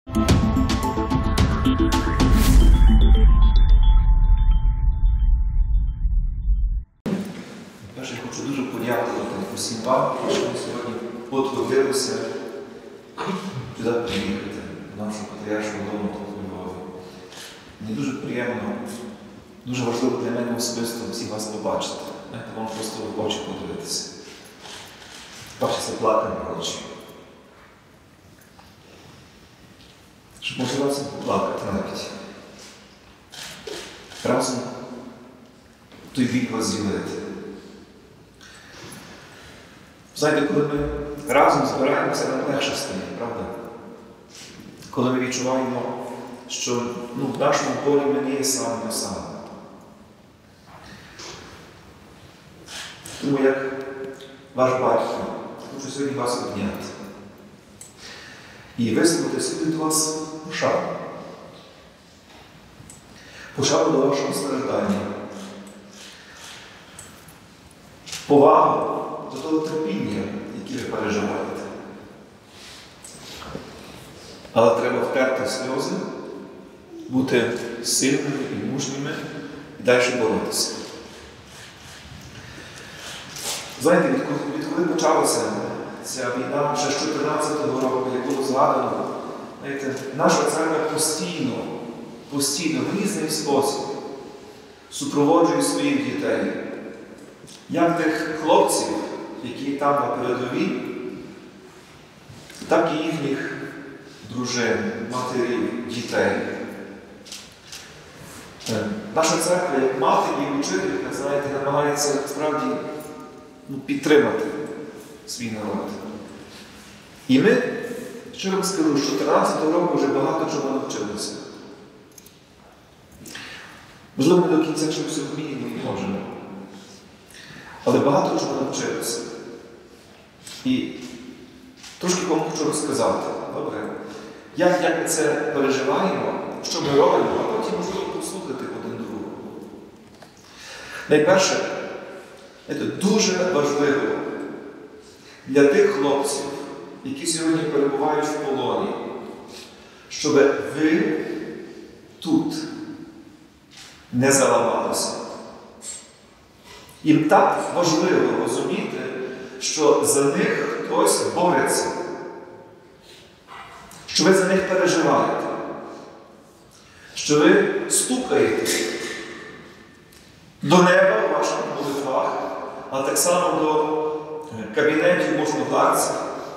Перше, я хочу дуже подякувати усім вам, що ви сьогодні потрудилися сюди приїхати, до нашого Патріаршого дому тут у Львові. Мені дуже приємно, дуже важливо для мене особисто всіх вас побачити. Знаєте, вам просто в очі подивитися. Перше, це плакані очі. Щоб може разом поплакати навіть. Разом той бік розділити. Знаєте, коли ми разом збираємося, нам легше стає, правда? Коли ми відчуваємо, що в нашому полі ми не є самі на самі. Тому як ваш батько, хочу сьогодні вас обняти і висловити собі від вас пошану. Пошану до вашого страждання. Повагу до того терпіння, яке ви переживаєте. Але треба втерти сльози, бути сильними і мужніми і далі боротися. Знаєте, відколи почалася ця війна, ще з 14-го року, як було згадано, знаєте, наша церква постійно, в різний спосіб супроводжує своїх дітей. Як тих хлопців, які там на передовій, так і їхніх дружин, матерів, дітей. Наша церква, як мати і учителька, знаєте, намагається справді підтримати свій народ. І ми, що вам скажу, з 14-го року вже багато чого навчилися. Можливо, ми до кінця чогось вміємо і можемо. Але багато чого навчилися. І трошки вам хочу розказати, добре? Як ми це переживаємо, що ми робимо, а потім можливо послухати один другого. Найперше, це дуже важливо для тих хлопців, які сьогодні перебувають в полоні, щоб ви тут не заламалися. Їм так важливо розуміти, що за них хтось бореться, що ви за них переживаєте, що ви стукаєте до неба в ваших молитвах, а так само до кабінетів можновладців,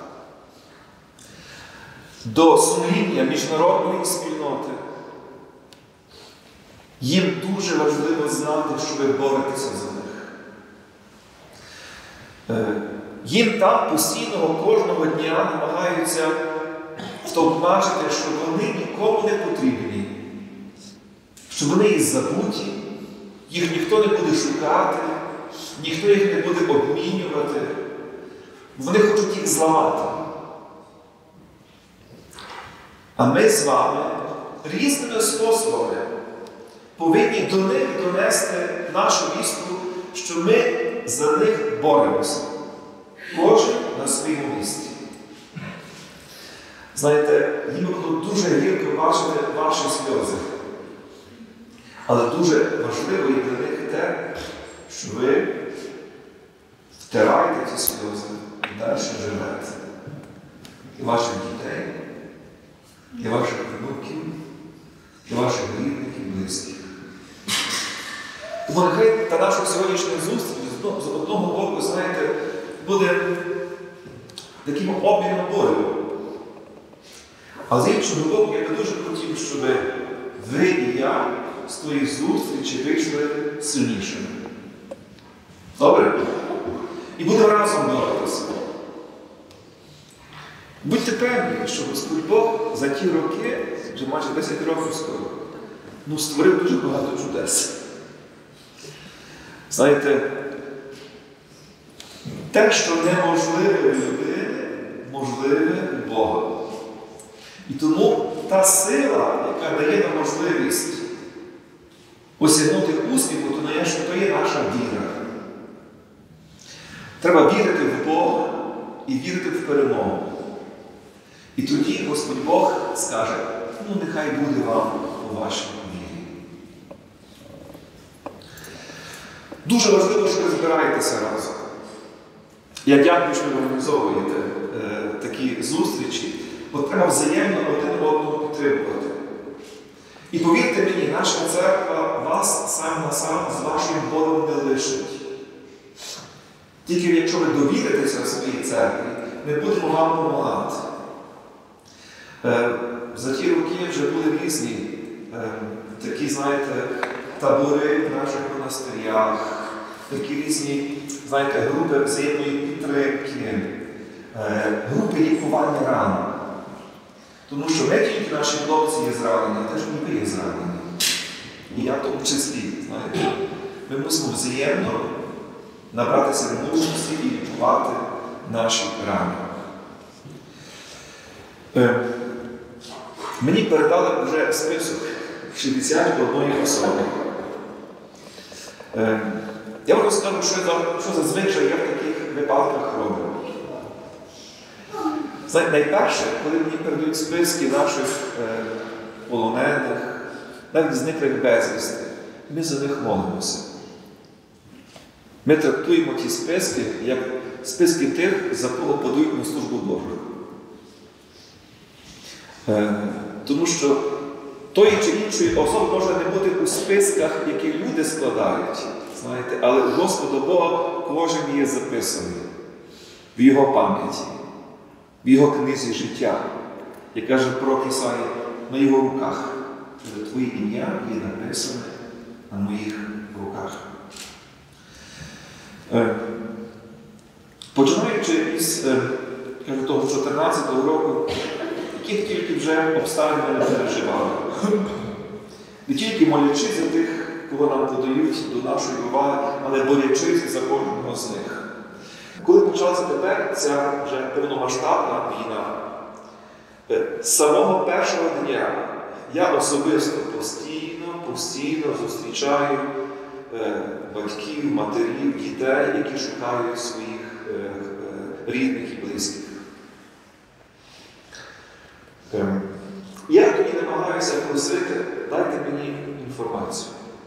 до сумління міжнародної спільноти. Їм дуже важливо знати, що ви боретеся за них. Їм там постійно кожного дня намагаються втовмачити, що вони нікому не потрібні, що вони є забуті, їх ніхто не буде шукати, ніхто їх не буде обмінювати. Вони хочуть їх зламати. А ми з вами різними способами повинні до них донести нашу вістку, що ми за них боремося. Кожен на своєму місці. Знаєте, їм було дуже гірко бачити ваші сльози. Але дуже важливо і для них те, що ви втираєте ці сльози і далі живете. І ваших дітей, і ваших внуків, і ваших рідних і близьких. Тому нехай та наша сьогоднішня зустріч з одного боку, знаєте, буде таким обміном болю. А з іншого боку, я би дуже хотів, щоб ви і я з тої зустрічі вийшли сильнішими. Добре? І будемо разом боротися. Будьте певні, що Господь Бог за ті роки, вже майже 10 років скоро, створив дуже багато чудес. Знаєте, те, що неможливе в людини, можливе у Бога. І тому та сила, яка дає нам можливість осягнути успіху, то є наша віра. Треба вірити в Бога і вірити в перемогу. І тоді Господь Бог скаже, ну нехай буде вам у вашій вірі. Дуже важливо, що ви збираєтеся разом. Я дякую, що ви організовуєте такі зустрічі, бо треба взаємно один одного підтримувати. І повірте мені, наша церква вас сам на сам з вашим болем не лишить. Тільки якщо ви довіритеся своїй церкві, ми будемо вам допомагати. За ті роки вже були різні такі, знаєте, табори в наших монастирях, такі різні, знаєте, групи взаємної підтримки, групи лікування ран. Тому що не тільки наші хлопці є зранені, а теж і ви є зранені. І я в тому числі, знаєте. Ми мусимо взаємно набратися мужності і лікувати наші рани. Мені передали вже список 61 особи. Я вам розкажу, що зазвичай я в таких випадках роблю. Знаєте, найперше, коли мені передають списки наших полонених, навіть зниклих безвісти, ми за них молимося. Ми трактуємо ті списки, як списки тих, за кого подають на службу Божу. Тому що тої чи іншої особи може не бути у списках, які люди складають, знаєте, але у Господа Бога кожен є записаний в Його пам'яті, в Його книзі життя, як каже пророк Ісая, на Його руках. Твоє ім'я є написане на моїх руках. Починаючи із того 14-го року, яких тільки вже обставин ми не переживали. Не тільки молячись за тих, кого нам подають до нашої уваги, але борючись за кожного з них. Коли почалася тепер ця вже повномасштабна війна, з самого першого дня я особисто постійно зустрічаю батьків, матерів, дітей, які шукають своїх рідних і близьких. Я тоді намагаюся просити, дайте мені інформацію.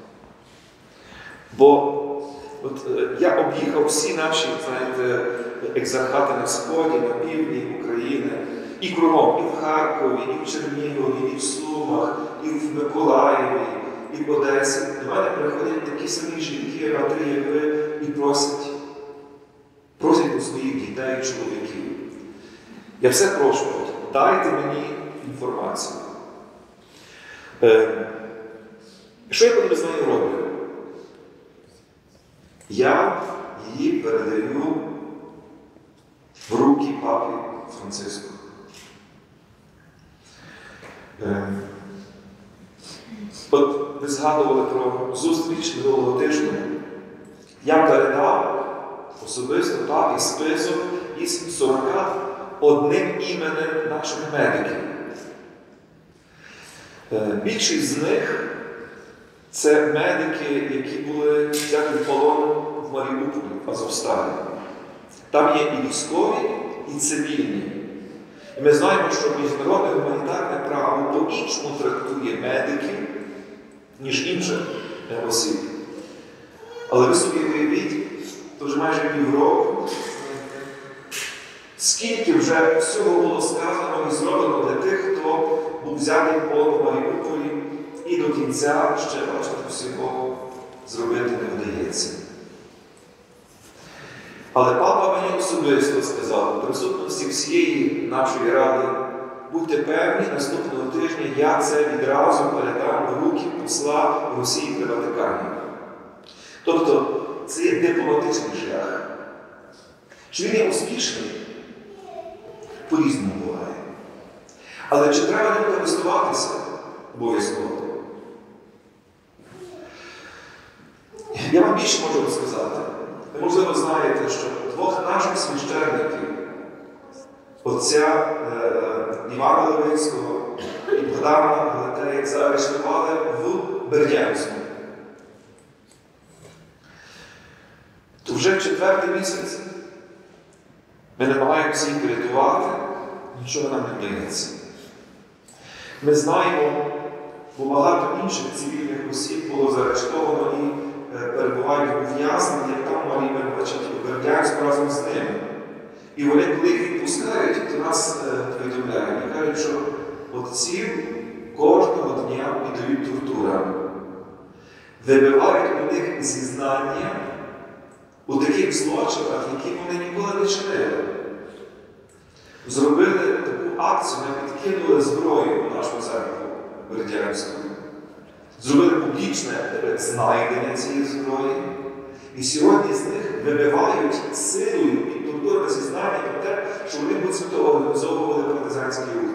Бо я об'їхав всі наші, знаєте, екзархати на Сході, на півдні України, і кругом, і в Харкові, і в Чернігові, і в Сумах, і в Миколаєві, і в Одесі. До мене приходять такі самі жінки, матері, як ви, і просять у своїх дітей, чоловіків. Я все прошу, дайте мені інформацію. Що я коли з нею роблю? Я її передаю в руки папі Франциску. От ви згадували про зустріч минулого тижня. Я передав особисто папі список із 41 іменем наших медиків. Більшість з них це медики, які були взяті в полон в Маріуполі, в Азовсталі. Там є і військові, і цивільні. І ми знаємо, що міжнародне гуманітарне право по-іншому трактує медиків, ніж інших осіб. Але ви собі уявіть, то вже майже півроку, скільки вже всього було сказано і зроблено для тих, хто був взятий в полон в Маріуполі, і до кінця ще, бачите, всього зробити не вдається. Але папа мені особисто сказав, у присутності всієї нашої ради, будьте певні, наступного тижня я це відразу передам в руки посла Росії при Ватикані. Тобто, це є дипломатичний шлях. Чи він є успішний? По-різному буває. Але чи треба ним користуватися? Обов'язково. Я вам більше можу розказати. Ви, можливо, знаєте, що двох наших священників, отця Івана Левицького і Богдана Галатея, заарештували в Бердянську. вже 4-й місяць ми намагаємося їх врятувати, нічого нам не вдається. Ми знаємо, бо багато інших цивільних осіб було заарештовано і перебувають ув'язнені, як там Марія Миронівна, Бердянську разом з ними. І вони, коли їх відпускають, то нас повідомляють і кажуть, що отців кожного дня піддають тортурам. Вибивають у них зізнання у таких злочинах, які вони ніколи не чинили. Зробили таку акцію, навіть кинули зброю у нашу церкву Бердянську. Зробили публічне знайдення цієї зброї. І сьогодні з них вибивають силою і тортурами зізнання про те, що вони буцімто організовували партизанський рух.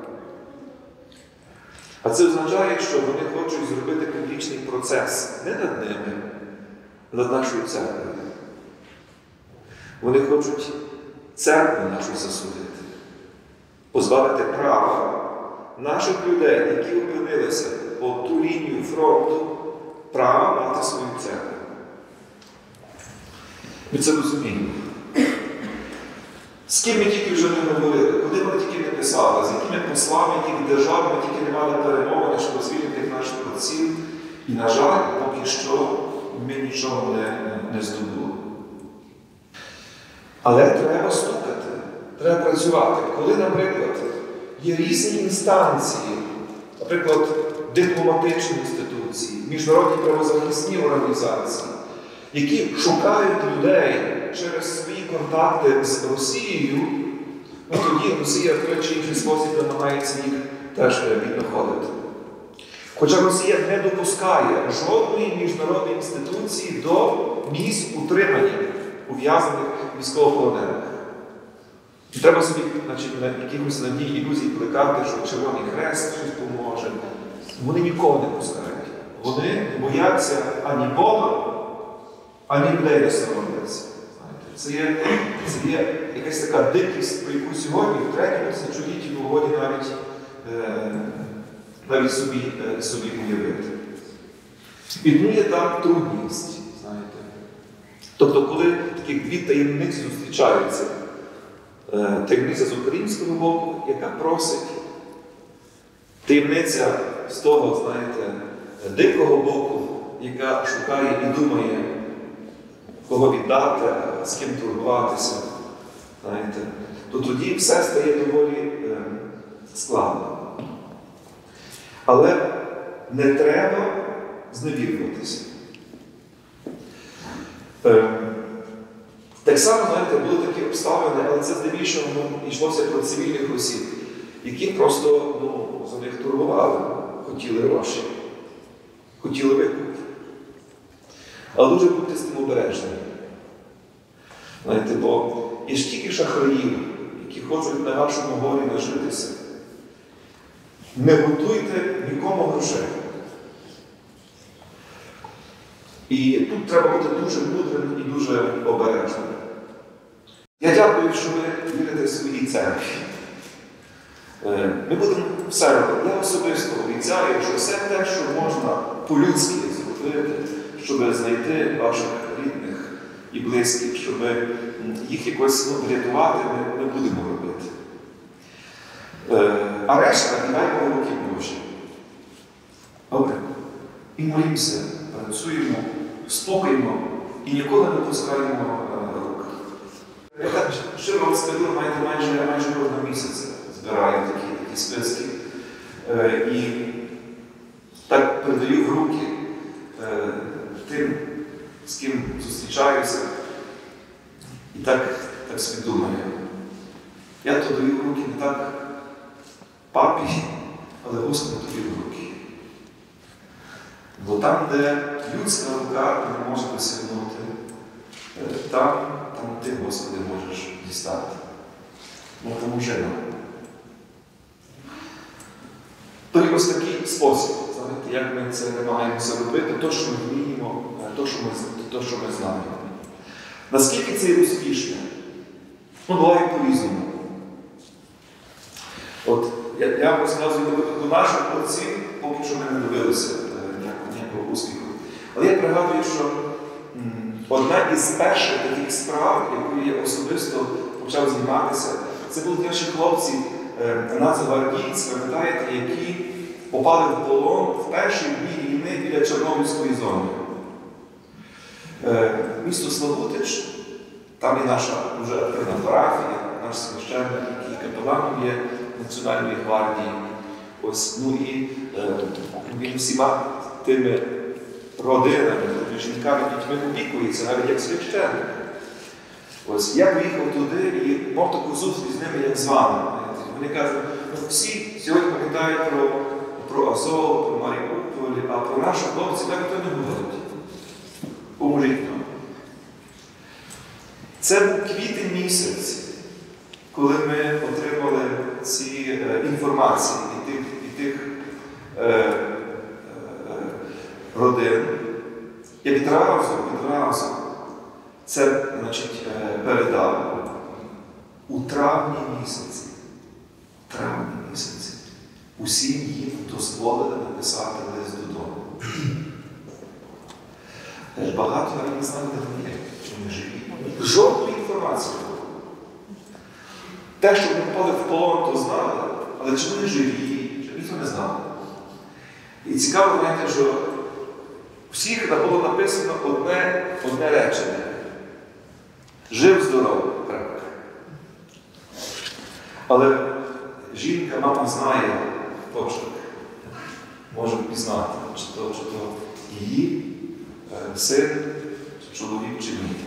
А це означає, що вони хочуть зробити публічний процес не над ними, а над нашою церквою. Вони хочуть церкву нашу засудити, позбавити права наших людей, які опинилися по ту лінію фронту, права мати свою церкву. Ми це розуміємо. З ким ми тільки вже не говорили, куди ми тільки не писали, з якими послами, яких держав ми тільки не мали перемовини, щоб звільнити наших отців. І, на жаль, поки що ми нічого не здобули. Але треба стукати, треба працювати. Коли, наприклад, є різні інстанції, наприклад, дипломатичні інституції, міжнародні правозахисні організації, які шукають людей через свої контакти з Росією, тоді Росія в той чи інший спосіб намагається їх теж віднаходити. Хоча Росія не допускає жодної міжнародної інституції до місць утримання ув'язнених військовополонених. І треба собі на якихось надій, ілюзій плекати, що Червоний Хрест щось поможе. Вони нікого не пускають. Вони бояться ані Бога, ані людей не соромляться. Це є якась така дикість, про яку сьогодні, в третьому тисячолітті, в угоді навіть собі уявити. Існує там трудність, знаєте. Тобто, коли такі дві таємниці зустрічаються, таємниця з українського боку, яка просить, таємниця з того, знаєте, дикого боку, яка шукає і думає, кого віддати, з ким турбуватися, знаєте, то тоді все стає доволі складно. Але не треба зневірюватися. Так само, знаєте, були такі обставини, але це здебільшого йшлося про цивільних осіб, які просто за них турбували, хотіли гроші, хотіли викуп. Але дуже будьте з тим обережні. Знаєте, бо є стільки шахраїв, які хочуть на вашому горі нажитися. Не готуйте нікому грошей. І тут треба бути дуже мудрим і дуже обережним. Я дякую, що ви вірите в своїй церкві. Ми будемо все робити. Я особисто обіцяю, що все те, що можна по-людськи зробити, щоб знайти ваших рідних і близьких, щоб їх якось врятувати, ми будемо робити. А решта дай Богу руки Божі. Добре. І молімося, працюємо, спокійно і ніколи не пускаємо рук. Я так щиро вам скажу, майже кожного місяця збираю такі списки. І так передаю в руки тим, з ким зустрічаюся. І так собі думаю. Я то даю в руки не так папі, але Господу тобі в руки. Бо там, де людська рука не може досягнути, там ти, Господи, можеш дістати. Допоможи нам. То є ось такий спосіб, знаєте, як ми це намагаємося робити, то, що ми вміємо, то, що ми знаємо. Наскільки це успішно? Буває по-різному. От, я вам розказую, до наших отців поки що ми не добилися ніякого успіху. Але я пригадую, що одна із перших таких справ, якою я особисто почав займатися, це були наші хлопці нацгвардійці, пам'ятаєте, які попали в полон в перші дні війни біля Чорнобильської зони. Місто Славутич, там є наша дуже активна парафія, наш священник, який капеланом є Національної гвардії. Ось, ну і він всіма тими родинами, жінками, дітьми опікується, навіть як священник. Ось, я поїхав туди і мав таку зустріч з ними, як з вами. Вони кажуть, всі сьогодні пам'ятають про Азов, про Маріуполь, а про наших хлопців так ніхто не говорить. Поможіть нам. Це був квітень місяць, коли ми отримали ці інформації від тих родин. Я відразу це, значить, передав у травні місяці. Усім їм дозволили написати лист додому. Багато навіть не знали, де вони є, чи вони живі. Жодної інформації. Те, що вони попали в полон, то знали, але чи вони живі, чи ніхто не знав. І цікаво, знаєте, що всіх було написано одне речення. Жив, здоров, крапка. Але жінка, мама, знає точно, може впізнати, чи то її син, чи чоловік, чи ні.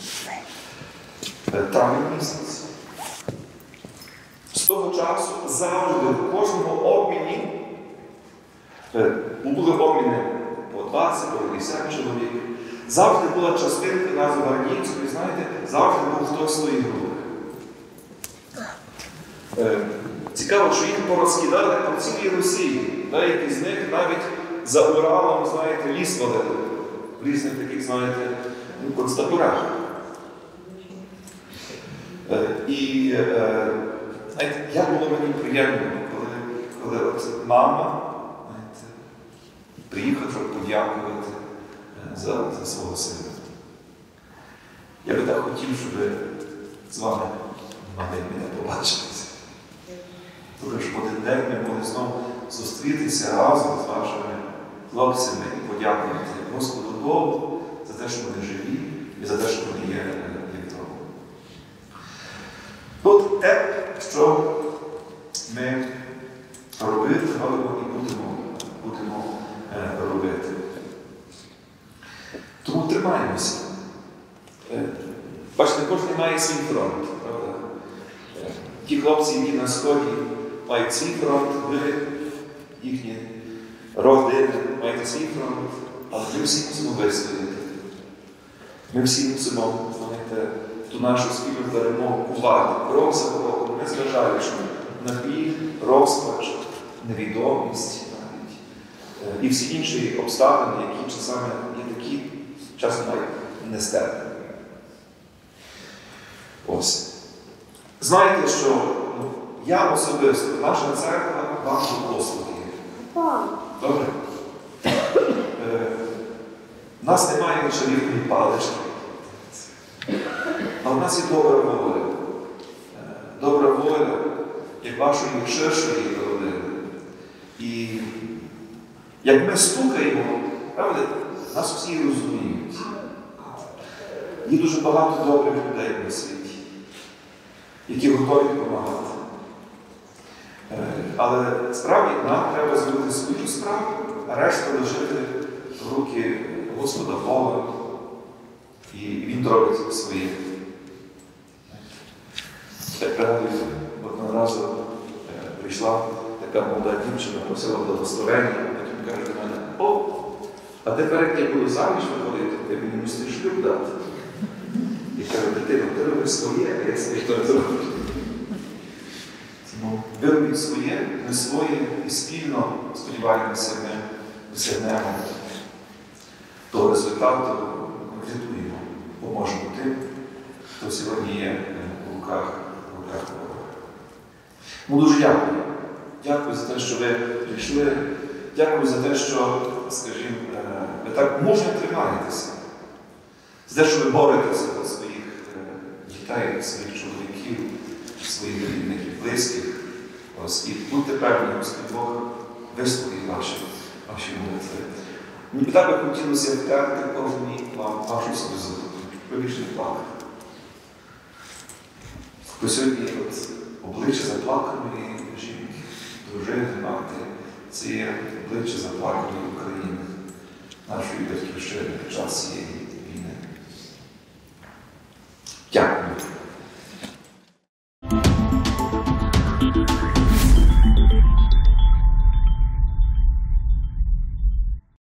Травень місяць. З того часу завжди в кожному обміні були обміни по 20, по 50 чоловік. Завжди була частинка нацгвардійської, знаєте, завжди був хтось в своїх групах. Цікаво, що їх порозкидали по цілій Росії. Деякі з них навіть за Уралом, знаєте, ліс валили. В різних таких, знаєте, концтаборах. І знаєте, як було мені приємно, коли от мама, знаєте, приїхала, щоб подякувати за свого сина. Я би так хотів, щоб з вами могли мене побачитися. Тому що в один день ми могли знову зустрітися разом з вашими хлопцями і подякувати Господу Богу за те, що вони живі і за те, що вони є вдома. От те, що ми робимо і будемо робити. Тому тримаємося. Бачите, кожен має свій фронт, правда? Ті хлопці, які на Сході мають свій фронт, ви, їхні родини, маєте свій фронт, але ми всі мусимо вистояти. Ми всі мусимо, знаєте, ту нашу спільну перемогу кувати, крок за кроком, не зважаючи на біль, розпач, невідомість навіть, і всі інші обставини, які часами є такі, часом навіть нестерпні. Ось. Знаєте, що я особисто, наша церква вам благословує. Добре? У нас немає чарівної палички. А в нас є добра воля. Добра воля, як вашої ширшої родини. І як ми стукаємо, правда, нас всі розуміють. Є дуже багато добрих людей на світі, які готові допомагати. Але справді нам треба зробити свою справу, а решту лишити в руки Господа Бога, і Він робить своє. Я пригадую, одного разу прийшла така молода дівчина, просила благословення, а потім каже до мене: "О, а тепер, як я буду заміж виходити, ти мені мусиш шлюб дати". І кажу: "Дитино, ти робиш своє, а я своє то зроблю". Тому ви робіть своє, не своє, і спільно, сподіваємося, ми досягнемо того результату, конкретуємо, поможемо тим, хто сьогодні є у руках Бога. Ну, дуже дякую. Дякую за те, що ви прийшли. Дякую за те, що, скажімо, ви так мужньо тримаєтеся. За те, що ви боретеся за своїх дітей, своїх чоловіків, своїх рідних і близьких. Ось, і будьте певні, Господь Бог вислухає ваші молитви. Мені б так би хотілося втерти кожній вашу сльозу. Ви більше не плакали. Бо сьогодні обличчя заплаканої жінки, дружини, мати, це є обличчя заплаканої України, нашої батьківщини під час цієї